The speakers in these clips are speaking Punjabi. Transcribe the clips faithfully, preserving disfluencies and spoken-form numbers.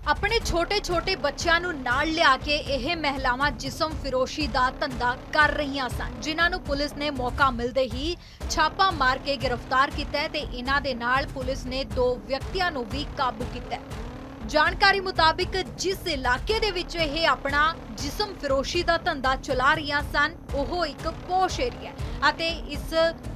अपने छोटे छोटे बच्चों नूं नाल लिया के यह महिलावां जिसम फिरोशी दा धंधा कर रही सन, जिन्हां नूं पुलिस ने मौका मिलते ही छापा मार के गिरफ्तार किया ते इन्हां दे नाल पुलिस ने दो व्यक्तियों नूं भी काबू किया। जानकारी मुताबिक जिस इलाके दे विच यह अपना जिसम फिरोशी दा धंधा चला रही सन ओह एक पोश एरिया अते इस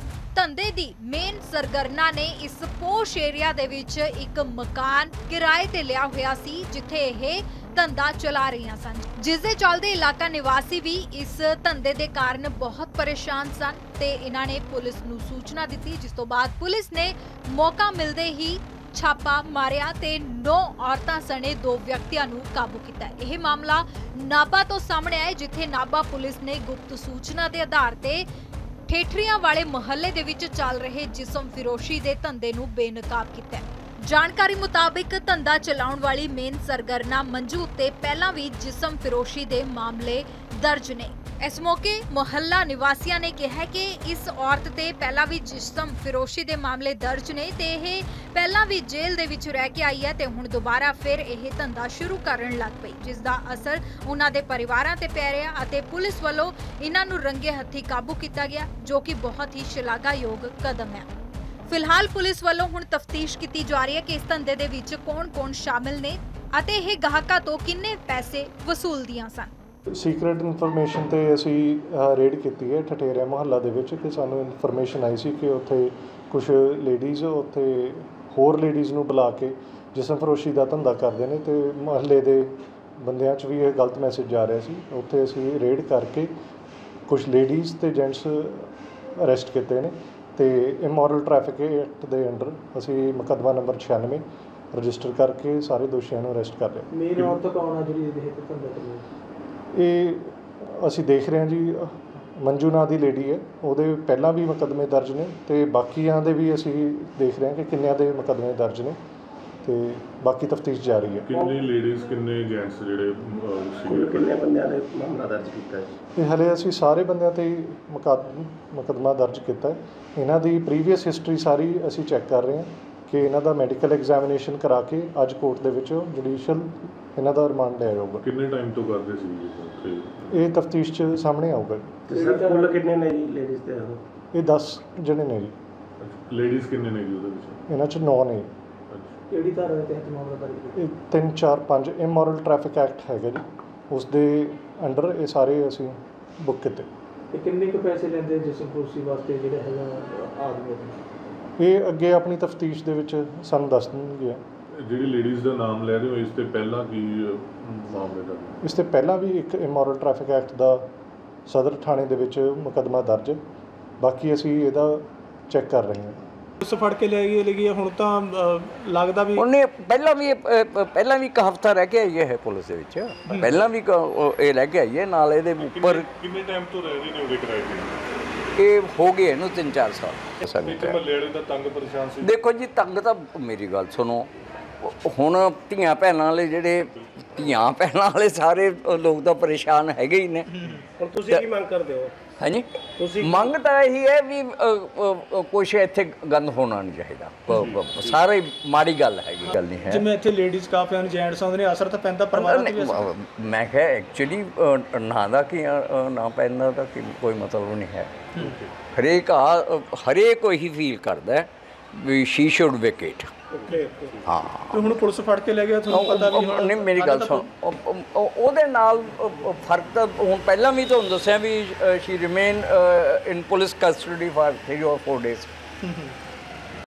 धंधे दी मेन सरगरना ने इस पोश एरिया दे विच एक मकान किराए ते लिया होया सी जिथे यह धंधा चला रही सन, जिस दे चलदे इलाका निवासी भी इस धंधे दे कारण बहुत परेशान सन ते इन्हां ने पुलिस नूं सूचना दी, जिस तो बाद पुलिस ने मौका मिलते ही छापा मारिया ते नौ औरतां सने दो व्यक्तियों नूं काबू किया। यह मामला नाभा तो सामने आए, जिथे नाभा पुलिस ने गुप्त सूचना के आधार ते ठेठरियां वाले महल्ले दे विच चल रहे जिसम फिरोशी दे धंधे नूं बेनकाब किया। जानकारी मुताबिक धंधा चलाउण वाली मेन सरगरना मंजू उत्ते पहलां भी जिसम फिरोशी दे मामले दर्ज ने। इस मौके मुहल्ला निवासियों ने कहा कि इस औरत ते पहला भी जिसम फिरोशी दे मामले दर्ज ने ते यह पहला भी जेल दे विच रह के आई है ते हुण दोबारा फिर यह धंधा शुरू करन लग पई, जिस दा असर उन्हां दे परिवारां ते पै रिहा अते पुलिस वल्लों इन्हां नूं रंगे हत्थी काबू किया गया, जो कि बहुत ही शलाघायोग कदम है। फिलहाल पुलिस वल्लों हुण तफ्तीश की जा रही है कि इस धंधे दे विच कौन-कौन शामिल ने अते यह गाहकां तो किन्ने पैसे वसूलदियां सन। सीक्रेट इनफॉर्मेशन ते असी रेड की है ठठेरिया मुहल्ला दे विच कि सानू इनफॉर्मेशन आई सी कि उत्थे कुछ लेडीज़ उत्थे होर लेडीज़ नूं बुला के जिसम फरोशी दा धंधा करदे ने ते मुहल्ले दे बंदियां च भी ये गलत मैसेज जा रहा सी। उत्थे असी रेड करके कुछ लेडीज़ ते जेंट्स अरेस्ट किए ने ते इमोरल ट्रैफिक एक्ट दे अंडर असी मुकदमा नंबर छियानवे रजिस्टर करके सारे दोषियों को अरेस्ट कर रहे। मेन औरत कौन है जिहड़ी इह धंधा कर रही है? ਇਹ ਅਸੀਂ ਦੇਖ ਰਹੇ ਹਾਂ ਜੀ, ਮੰਜੂ ਨਾਂ ਦੀ ਲੇਡੀ ਹੈ, ਉਹਦੇ ਪਹਿਲਾਂ ਵੀ ਮੁਕੱਦਮੇ ਦਰਜ ਨੇ ਤੇ ਬਾਕੀਆਂ ਦੇ ਵੀ ਅਸੀਂ ਦੇਖ ਰਹੇ ਹਾਂ ਕਿ ਕਿੰਨਿਆਂ ਦੇ ਮੁਕੱਦਮੇ ਦਰਜ ਨੇ ਤੇ ਬਾਕੀ ਤਫਤੀਸ਼ ਜਾਰੀ ਹੈ। ਕਿੰਨੇ ਲੇਡੀਜ਼ ਕਿੰਨੇ ਜੈਂਟਸ ਜਿਹੜੇ ਕਿੰਨੇ ਬੰਦਿਆਂ ਦੇ ਮਾਮਲਾ ਦਰਜ ਕੀਤਾ ਹੈ? ਇਹ ਹਲੇ ਅਸੀਂ ਸਾਰੇ ਬੰਦਿਆਂ ਤੇ ਮੁਕੱਦਮਾ ਦਰਜ ਕੀਤਾ ਹੈ। ਇਹਨਾਂ ਦੀ ਪ੍ਰੀਵੀਅਸ ਹਿਸਟਰੀ ਸਾਰੀ ਅਸੀਂ ਚੈੱਕ ਕਰ ਰਹੇ ਹਾਂ ਕਿ ਇਹਨਾਂ ਦਾ ਮੈਡੀਕਲ ਐਗਜ਼ਾਮੀਨੇਸ਼ਨ ਕਰਾ ਕੇ ਅੱਜ ਕੋਰਟ ਦੇ ਵਿੱਚ ਜੁਡੀਸ਼ੀਅਲ ਇਹਨਾਂ ਦਾ ਰਿਮਾਂਡ ਲਿਆ ਜਾਊਗਾ। ਕਿੰਨੇ ਟਾਈਮ ਤੋਂ ਕਰਦੇ ਸੀ ਜੀ ਇਹ ਤਫਤੀਸ਼ 'ਚ ਸਾਹਮਣੇ ਆਊਗਾ। ਤੇ ਸਰ ਕੁੱਲ ਕਿੰਨੇ ਨੇ ਜੀ ਲੇਡੀਜ਼ ਤੇ? ਇਹ ਦਸ ਜਣੇ ਨੇ ਜੀ। ਲੇਡੀਜ਼ ਕਿੰਨੇ ਨੇ ਜੀ ਉਹਦੇ ਵਿੱਚ? ਇਹਨਾਂ 'ਚ ਨੌ ਨੇ। ਕਿਹੜੀ ਧਾਰਾ ਦੇ ਤਹਿਤ ਮਾਮਲਾ ਦਰਜ ਕੀਤਾ? ਇਹ ਤਿੰਨ ਚਾਰ ਪੰਜ ਇਮੋਰਲ ਟ੍ਰੈਫਿਕ ਐਕਟ ਹੈਗਾ ਜੀ, ਉਸ ਦੇ ਅੰਡਰ ਇਹ ਸਾਰੇ ਅਸੀਂ ਬੁੱਕ ਕੀਤੇ। ਤੇ ਕਿੰਨੇ ਕੁ ਪੈਸੇ ਲੈਂਦੇ ਜਿਸਮ ਫਰੋਸ਼ੀ ਵਾਸਤੇ ਜਿਹੜੇ ਹੈਗਾ ਆਦਮੀ? ਇਹ ਅੱਗੇ ਆਪਣੀ ਤਫਤੀਸ਼ ਦੇ ਵਿੱਚ ਸਾਨੂੰ ਦੱਸ ਦੇਣਗੇ। ਜਿਹੜੀ ਲੇਡੀਜ਼ ਦਾ ਨਾਮ ਲੈ ਰਹੇ ਹੋ, ਇਸ ਤੇ ਪਹਿਲਾਂ ਕੀ ਮਾਮਲੇ ਦਾ? ਇਸ ਤੇ ਪਹਿਲਾਂ ਵੀ ਇੱਕ ਇਮੋਰਲ ਟ੍ਰੈਫਿਕ ਐਕਟ ਦਾ ਸਦਰ ਥਾਣੇ ਦੇ ਵਿੱਚ ਮੁਕੱਦਮਾ ਦਰਜ, ਬਾਕੀ ਅਸੀਂ ਇਹਦਾ ਚੈੱਕ ਕਰ ਰਹੇ ਹਾਂ। ਉਸ ਫੜ ਕੇ ਲੈ ਗਏ ਲਗੀ ਹੁਣ ਤਾਂ ਲੱਗਦਾ ਵੀ ਉਹਨੇ ਪਹਿਲਾਂ ਵੀ ਪਹਿਲਾਂ ਵੀ ਇੱਕ ਹਫ਼ਤਾ ਰਹਿ ਕੇ ਆਈ ਹੈ ਪੁਲਿਸ ਦੇ ਵਿੱਚ, ਪਹਿਲਾਂ ਵੀ ਇਹ ਰਹਿ ਕੇ ਆਈ ਹੈ ਨਾਲ ਇਹਦੇ ਉੱਪਰ। ਕਿੰਨੇ ਟਾਈਮ ਤੋਂ ਰਹਿ ਰਹੇ ਨੇ ਉਹਦੇ ਕਿਰਾਏ ਤੇ? ਇਹ ਹੋ ਗਏ ਇਹਨੂੰ ਤਿੰਨ ਚਾਰ ਸਾਲ। ਮਹੱਲੇ ਵਾਲੇ ਦਾ ਤੰਗ ਪਰੇਸ਼ਾਨ ਸੀ? ਦੇਖੋ ਜੀ, ਤੰਗ ਤਾਂ ਮੇਰੀ ਗੱਲ ਸੁਣੋ, ਹੁਣ ਧੀਆਂ ਭੈਣਾਂ ਵਾਲੇ ਜਿਹੜੇ ਧੀਆਂ ਭੈਣਾਂ ਵਾਲੇ ਸਾਰੇ ਲੋਕ ਤਾਂ ਪਰੇਸ਼ਾਨ ਹੈਗੇ ਹੀ ਨੇ। ਹੁਣ ਤੁਸੀਂ ਕੀ ਮੰਗ ਕਰਦੇ ਹੋ? ਹਾਂਜੀ, ਮੰਗ ਤਾਂ ਇਹੀ ਹੈ ਵੀ ਕੁਛ ਇੱਥੇ ਗੰਦ ਹੋਣਾ ਨਹੀਂ ਚਾਹੀਦਾ। ਸਾਰੇ ਮਾੜੀ ਗੱਲ ਹੈਗੀ, ਗੱਲ ਨਹੀਂ ਹੈ। ਜਿਵੇਂ ਇੱਥੇ ਲੇਡੀਜ਼ ਕਾਫੀ ਹਨ, ਜੈਂਟਸ ਆਉਂਦੇ ਨੇ, ਅਸਰ ਤਾਂ ਪੈਂਦਾ ਪਰਿਵਾਰਾਂ ਤੇ ਵੀ ਅਸਰ? ਮੈਂ ਕਿਹਾ ਐਕਚੁਅਲੀ ਨਾ ਦਾ ਕੀ ਨਾ ਪੈਂਦਾ ਦਾ ਕੀ ਕੋਈ ਮਤਲਬ ਨਹੀਂ ਹੈ। ਹਰੇਕ ਆ ਹਰੇਕ ਉਹੀ ਫੀਲ ਕਰਦਾ ਵੀ ਸ਼ੀ ਸ਼ੁੱਡ ਵੇਕੇਟ। ਹਾਂ, ਹੁਣ ਪੁਲਿਸ ਫੜ ਕੇ ਲੈ ਗਿਆ, ਤੁਹਾਨੂੰ ਪਤਾ ਵੀ ਨਹੀਂ। ਮੇਰੀ ਗੱਲ ਸੁਣ, ਉਹਦੇ ਨਾਲ ਫਰਕ ਤਾਂ ਹੁਣ ਪਹਿਲਾਂ ਵੀ ਤੁਹਾਨੂੰ ਦੱਸਿਆ ਵੀ she remain in police custody for three or four days.